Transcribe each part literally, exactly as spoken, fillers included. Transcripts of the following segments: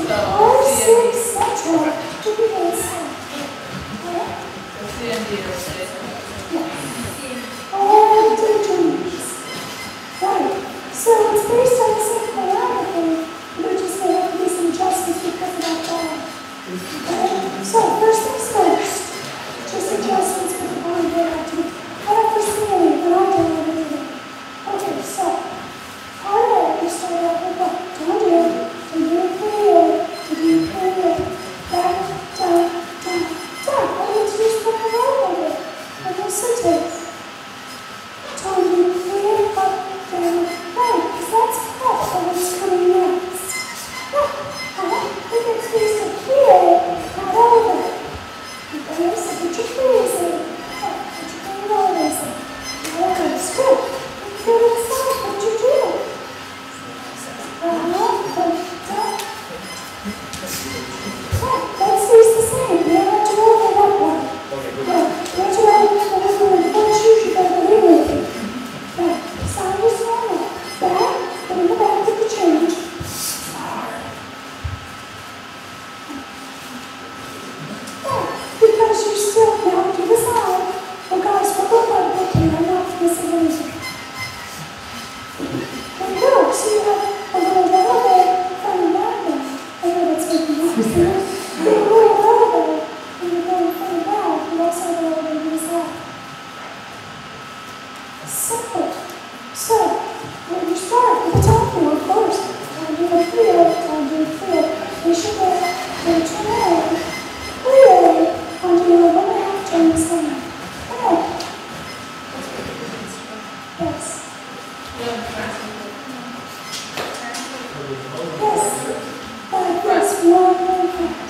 Five, six, central. Give me those. C and D are safe. All daydreams. Right. So it's based on the same choreography. We're just going to have to do some adjustments because of that ball. Okay? So first things first. Just adjustments with the body that I do. I don't foresee any, but I'll do it. Okay, so part A, we start out with what? Don't do it. Don't do it for you. Don't do it for you. Back, down, down, down. I need to use the right over it. And no sentence. Don't do it for you. Up, down, right. Because that's part of what's coming next. Yeah. Uh-huh. We get squeezed up here, not over. Okay, so put your fingers in. Okay, put your fingers always in. Okay, it's good. Good inside. What did you do? Uh-huh. Put it up. Okay, let's use the same. You don't have to go over that one. Okay, good. Yeah, you have to go over the one shoes you got to leave with you. Okay, sound is normal. Back, put in the back with the change. Because you're still now to the side. Oh guys, we're going to look here. I'm not missing anything. There you go. So you have a little elevator from the back there. I know that's making noise. You have a little elevator and you're going from the back. You also have an elevator to the side. Simple. So, when you start with the top view, of course, time to the field, time to the field. You should go to the turn. Clearly, onto your one and a half turn side. Okay. Yes. Yes. Like this, one, one, one.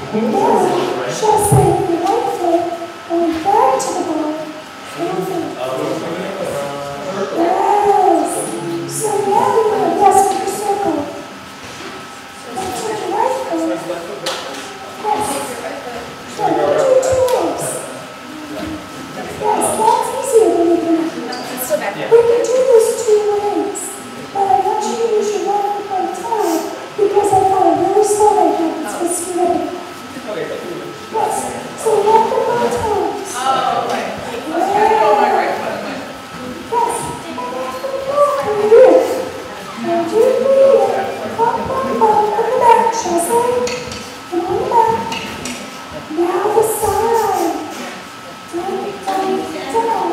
Now, chasse with the right foot, going back to the ball. Yes. So now you're going to yes with the circle. Then turn your right foot. Yes. So you do two ways. Yes, that's easier than you can. We can do this two ways. But I want you to use your one foot at a time because I got a really slow right now. It's supposed to be ready. Yes. So one foot at a time. Oh, right. Let's try to go my right foot. Yes. And that's the back. And do it. And do it. Pop, pop, pop. On the back. Chasse. And on the back. Now the side. Down, down, down.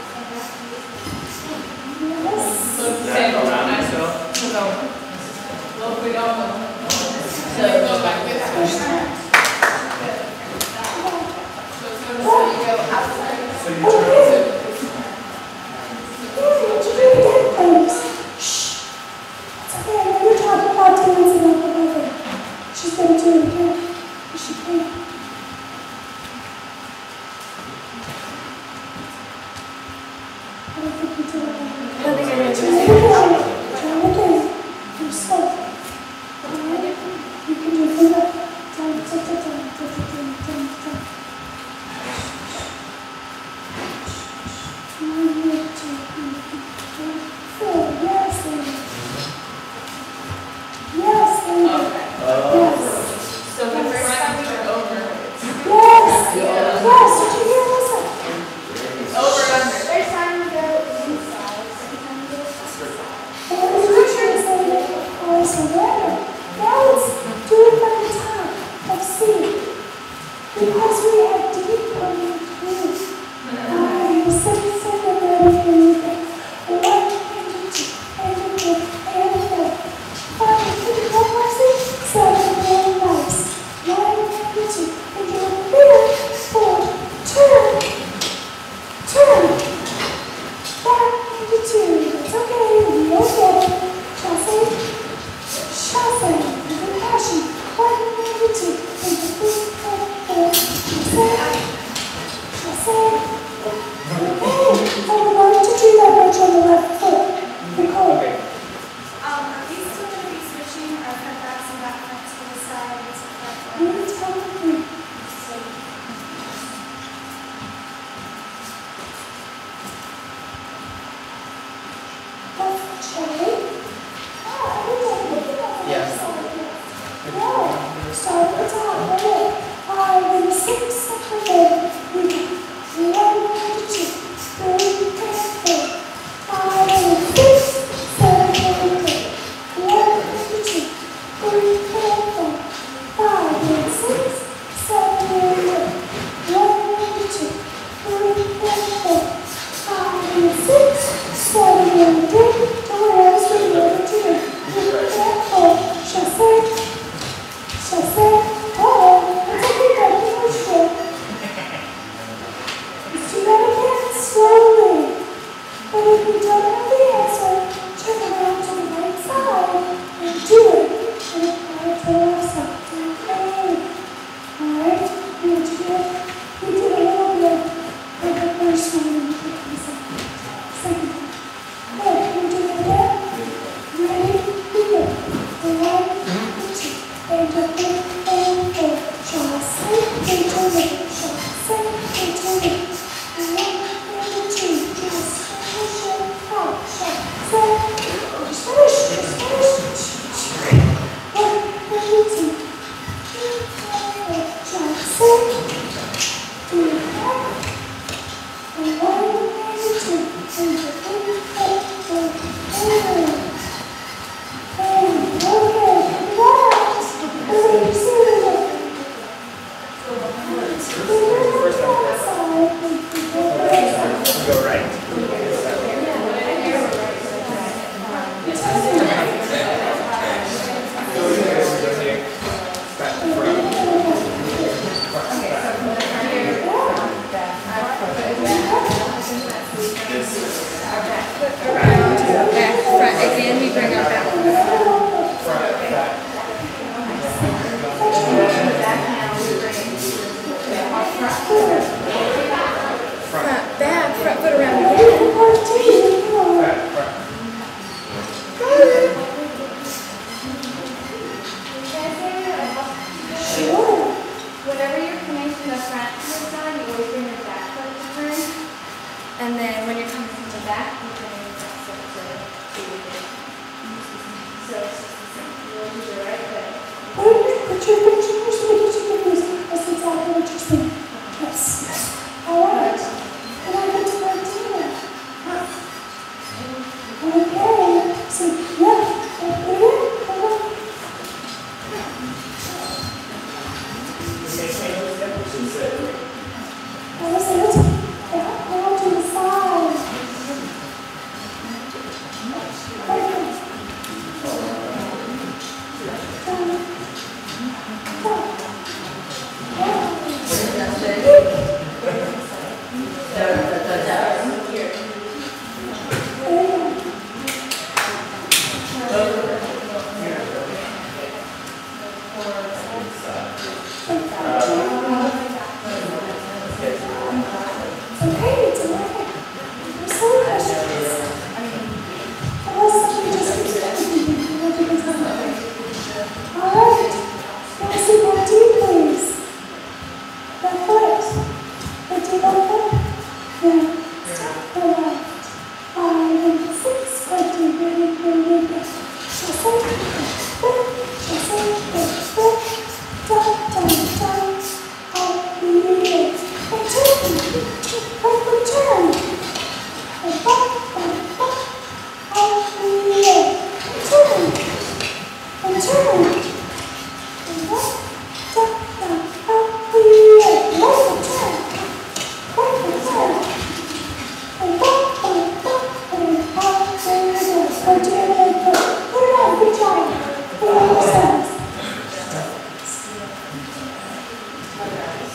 Yes. So it's the same around myself. So, well, if we don't, so you go back this way. So it's going to say you go outside. Okay. Here, would you do it again, please? Shh. It's okay. I know you're talking about dancing on the mother. She's going to do it again. She can. I don't think you do it right. I don't think I did. Try it again. Try it again. You're slow. Alright? You can do finger. Down, down, down, down, down, down, down, down. One, two, three, four. Yes, lady. Yes, lady. Okay. Yes. So the first time we were over. Yes. Yes. Did you hear Lisa? Over and under. First time we go inside, second time we go outside. And what did you translate it? Oh, I surrender. Now let's do it from the top of C. Because we have deep coming through. Um, the second, second, third, and everything. One, and two, and two, and four. Five, and two, four, five, six, seven, and nice. One, and two, and do it here. Four, turn, turn. Back into two. It's okay. We all get it. Chasse. Chasse. With passion. One, and two, and three, and four. Chasse. Chasse. Okay. So we're going to do that bridge on the left foot. Nicole. Um, are we still going to be switching our front backs and back fronts to the side and to the front foot? You tell me. So, Left chain. Ah, everything. Looking at the left side. No. Start at the top. Right there. Five and six. Second there. We go. One and two. Three and four. Five and six. Seven and eight. One and two. Three and four. Five and six. Seven and eight. One and two. Three and four. Five and six. Seven and eight. Don't worry, I was doing it over to you. Three and four. Chasse. Chasse. Oh, it's okay, baby. You're sure. Let's do that again, slowly. But if you don't know the answer, turn around to the right side and do it. And apply it to the left side. Okay. Alright, we did it. We did a little bit of the first one and we did the second. Second one. Good. Can we do it again? Ready? Here. The one, the two, and the three, and four. Chasse, and turn it. Chasse, and turn it. One, and two. Just push it out. Chasse. Just finish. Just finish. One, and two. Three, and four. Chasse. Do it back. And one, and two. And the three, and four. And And okay, relax. Everybody see it. First time. Go right. Back, front, again, we bring our back. Front, back.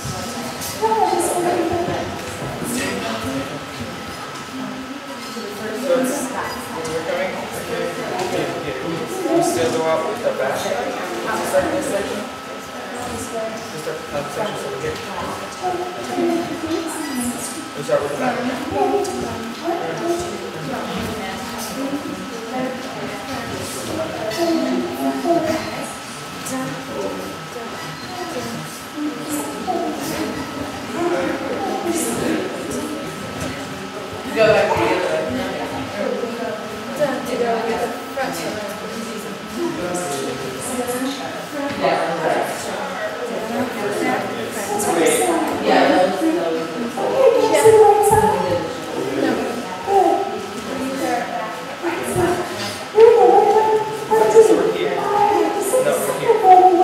Still go out with the back. Start this section. Just start the top section over here. We start with the back. Go back to the other way. To go with the front one. Yeah, those, those. Over here. No, over here.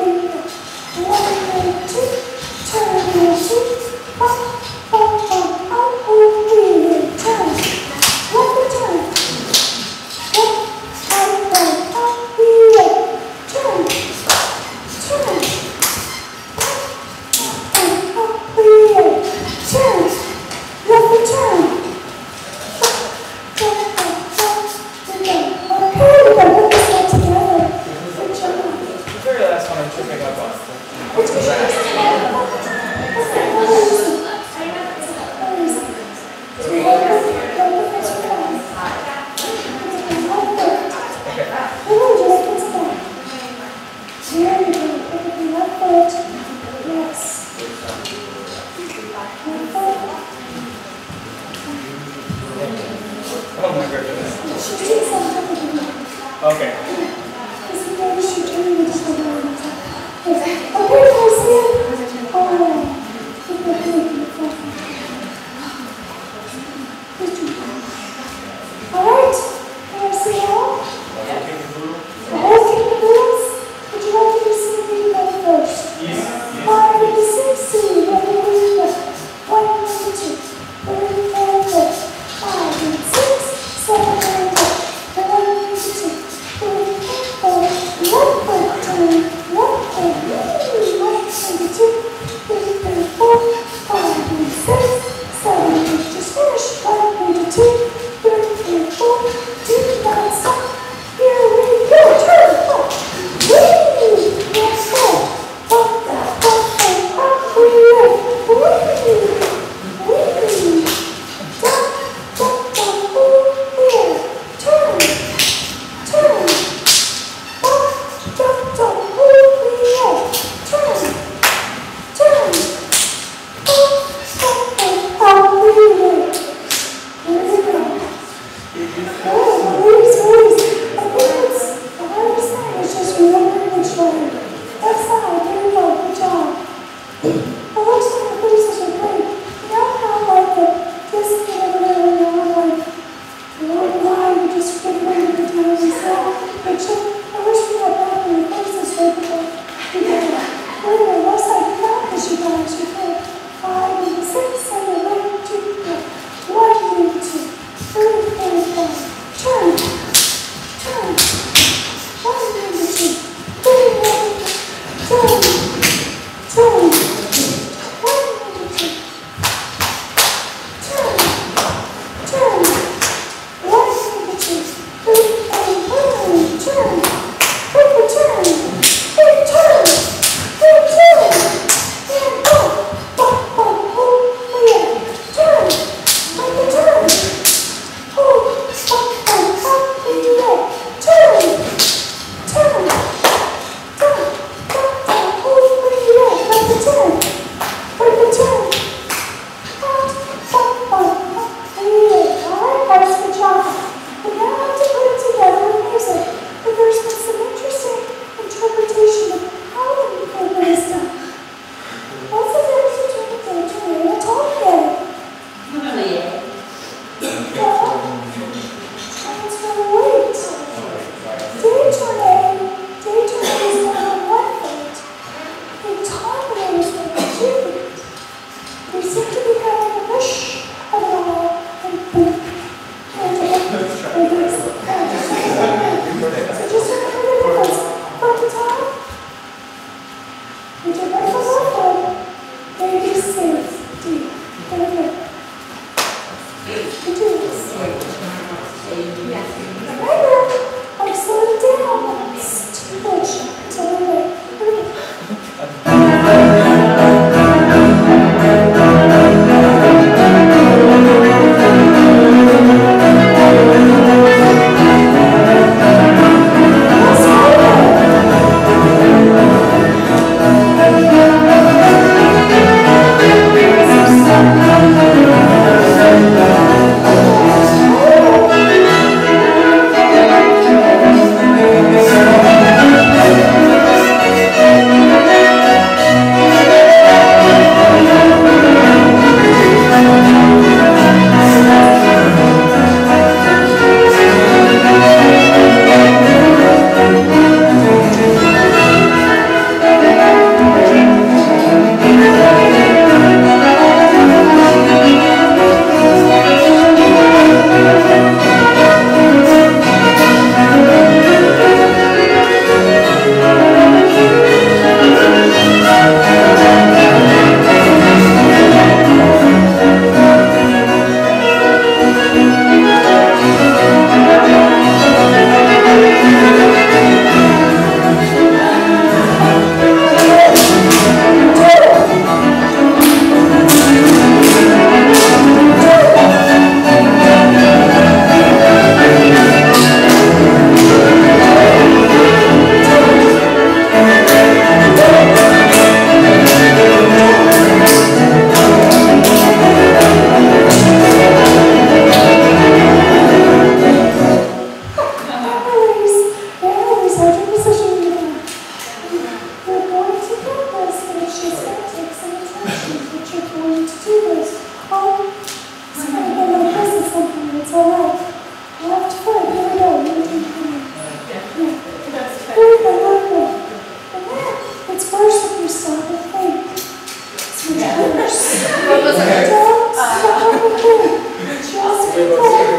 The very last one I'm tripping up on. What's the last? Oh my goodness. Okay. Alright, can I see all? Would you like to see me go first? Yes. Five and six, see, ready, go. One and two, three and four. Five and six, seven and eight. One and two, three and four. One foot turn, one foot, one and two, three and four. Five and six, seven and eight. Just finish. One and two, three and four. Two, nine, stop. Here we go. Turn. One. Whee! Let's go. Up, up, up, up, whee! Whee! Whee! Down, down, down, whoo, here. Turn. Turn. Up, down, down, whoo, here. Turn. Turn. Up, up, up, up, whee! There we go. Oh, please, please. I think it's the hardest thing is just remembering which way. That's fine. There you go. Good job. It looks like the pieces are great. instructions that you're going to do this. Oh, it's going to go like this or something. It's all right. Left foot. Here we go. Here we go. Yeah. Here we go. Left foot. And then it's worse if you stop and think. It's much worse. What was it? Don't stop and think. Just think.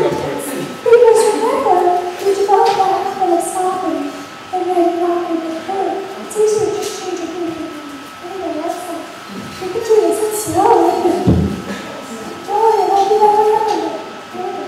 Because remember, you develop that habit of stopping and then not going to get hurt. It's easier to just change your thinking. Anyway, that's fine. We can do this. It's slow, isn't it? Don't worry, I'll be right around it. Here we go.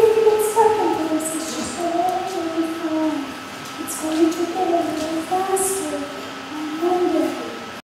It's going to get a little faster.